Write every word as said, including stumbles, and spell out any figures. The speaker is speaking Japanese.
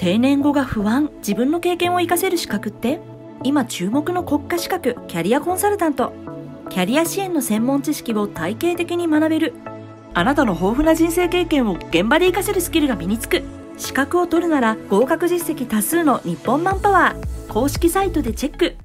定年後が不安、自分の経験を活かせる資格って？今注目の国家資格、キャリアコンサルタント。キャリア支援の専門知識を体系的に学べる。あなたの豊富な人生経験を現場で活かせるスキルが身につく。資格を取るなら合格実績多数の日本マンパワー。公式サイトでチェック。